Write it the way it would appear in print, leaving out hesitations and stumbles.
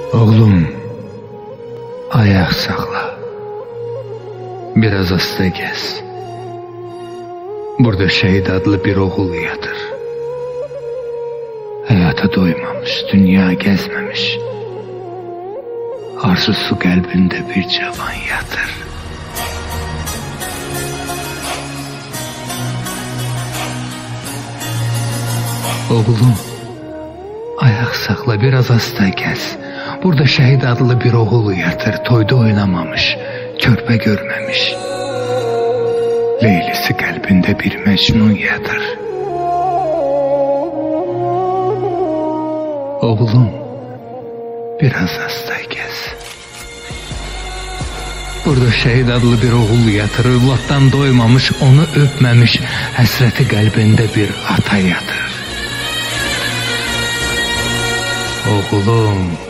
Oğlum, ayak sakla. Biraz hasta gez. Burada Şehit adlı bir oğul yatır. Hayata doymamış, dünya gezmemiş. Arzusu kalbinde bir cavan yatır. Oğlum, ayak sakla, biraz hasta gez. Burada Şehit adlı bir oğul yatır. Toyda oynamamış, körpe görmemiş. Leylisi kalbinde bir Mecnun yatır. Oğlum, biraz hasta gez. Burada Şehit adlı bir oğul yatır. Evlattan doymamış, onu öpmemiş. Həsrəti kalbinde bir ata yatır. Oğlum,